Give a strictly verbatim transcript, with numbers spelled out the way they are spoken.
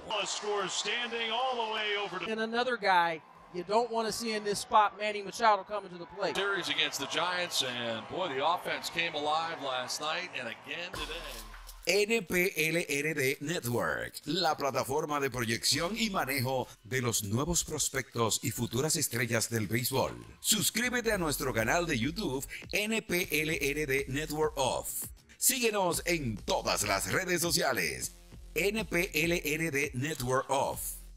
And another guy you don't want to see in this spot, Manny Machado, coming to the plate. Series against the Giants, and boy, the offense came alive last night and again today. N P L R D Network, la plataforma de proyección y manejo de los nuevos prospectos y futuras estrellas del béisbol. Suscríbete a nuestro canal de YouTube N P L R D NetworkOf. Síguenos en todas las redes sociales. N P L R D NetworkOf.